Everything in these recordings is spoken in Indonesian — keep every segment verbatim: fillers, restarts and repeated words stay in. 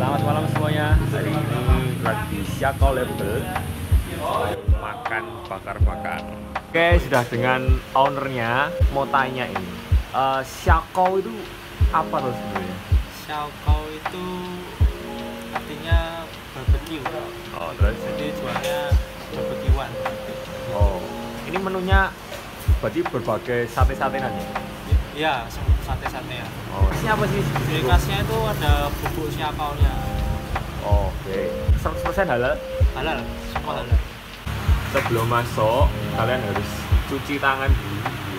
Selamat malam semuanya. Hari ini lagi Syako Label makan bakar-bakar. Oke, sudah dengan ownernya. Mau tanya ini, uh, Syako itu apa loh sebenarnya? Syako itu artinya barbecue. Oh, terus? Jadi jualnya barbekyuan. Oh, ini menunya berarti berbagai sate-satean ya? Iya, sate-sate ya. Oh, ini apa sih? Ciri khasnya itu ada bubuk Syako-nya. Oh, oke. Okay. seratus persen halal? Halal, semua halal. Sebelum masuk, kalian harus cuci tangan dulu.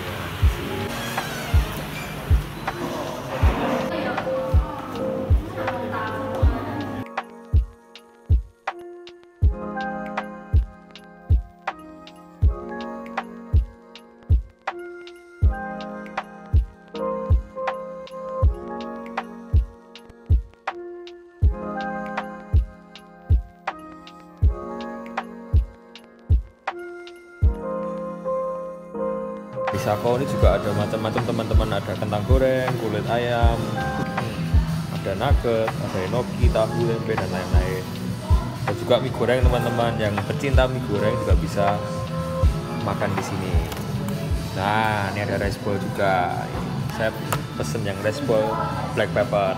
Di Syako ini juga ada macam-macam teman-teman, ada kentang goreng, kulit ayam, ada nugget, ada enoki, tahu, tempe dan lain-lain. Dan juga mie goreng teman-teman, yang pecinta mie goreng juga bisa makan di sini. Nah, ini ada rice ball juga. Saya pesen yang rice ball black pepper.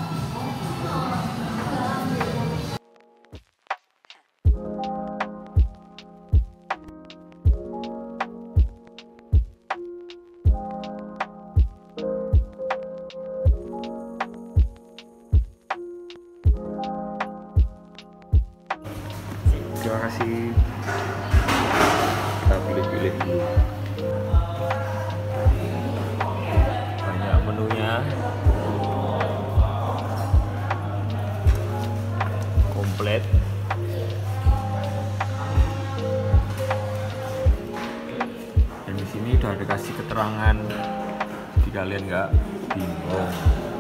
Terima kasih. Kita pilih-pilih dulu. Banyak menunya. Komplit. Dan di sini udah dikasih keterangan, jadi kalian nggak bingung.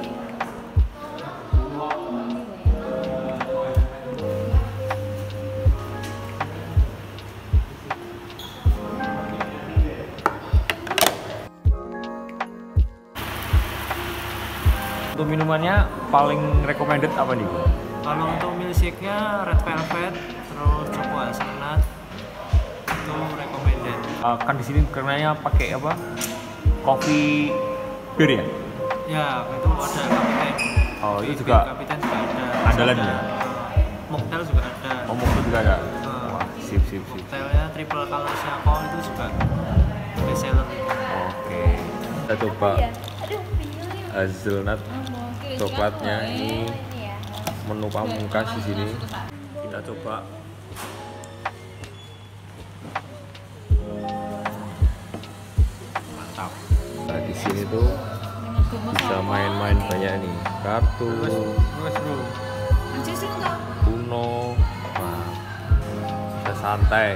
Untuk minumannya paling recommended apa nih, Bu? Kalau untuk milkshake-nya red velvet, terus choco hazelnut itu recommended. Uh, kan di sini karenanya pakai apa? Coffee beer ya? Ya, itu ada kapiten. Oh, itu juga Kapiten juga ada. andalan ya? Mocktail juga ada. Oh, mocktail juga ada. Uh, Wah, sip sip sip. Mocktailnya triple color Syako itu juga best seller. Oke. Kita coba hazelnut coklatnya, ini menu pamungkas di sini. Kita coba. Mantap. Nah, di sini tuh bisa main-main banyak nih, kartu, Uno, nah, bisa santai.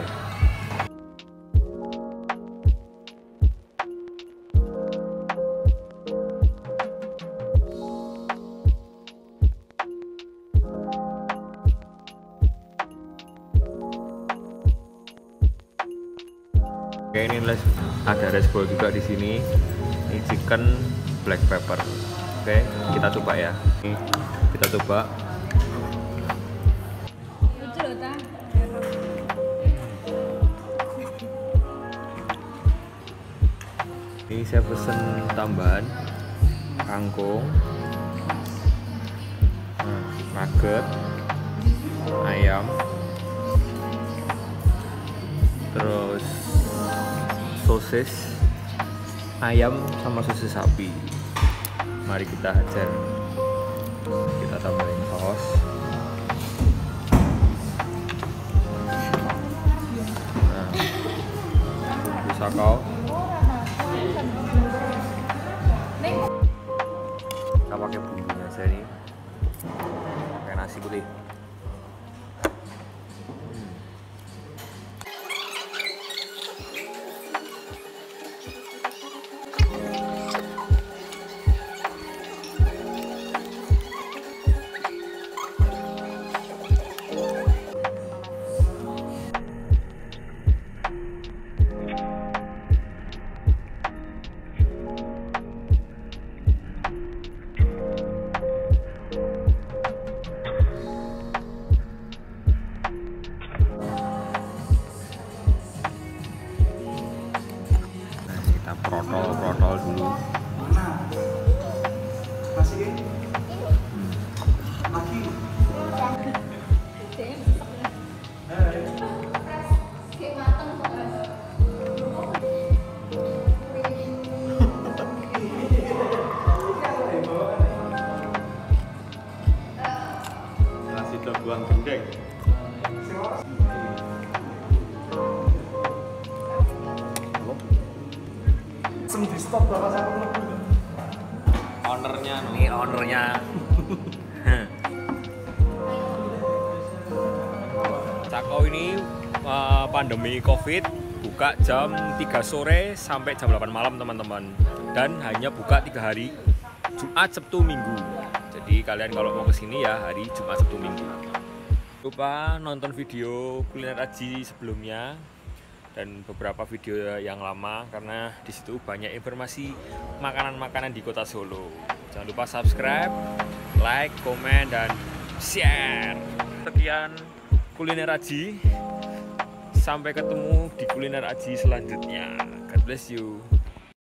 Oke, ini ada rice bowl juga di sini. Ini chicken black pepper. Oke, kita coba ya. Ini kita coba. Ini saya pesen tambahan kangkung, nah, nugget, ayam, terus sosis ayam sama sosis sapi. Mari kita hajar. Kita tambahin saus. Nah, bumbu Syako. Kita pakai bumbunya aja nih. Pakai nasi putih. protol-protol dulu. Nasi dabuan gendeng. Di stop berapa saya Ownernya nih, ownernya. Cakau ini uh, pandemi Covid buka jam tiga sore sampai jam delapan malam teman-teman, dan hanya buka tiga hari, Jumat, Sabtu, Minggu. Jadi kalian kalau mau kesini ya hari Jumat, Sabtu, Minggu. Lupa nonton video kuliner Aji sebelumnya dan beberapa video yang lama, karena di situ banyak informasi makanan-makanan di Kota Solo. Jangan lupa subscribe, like, komen, dan share. Sekian kuliner Aji. Sampai ketemu di kuliner Aji selanjutnya. God bless you.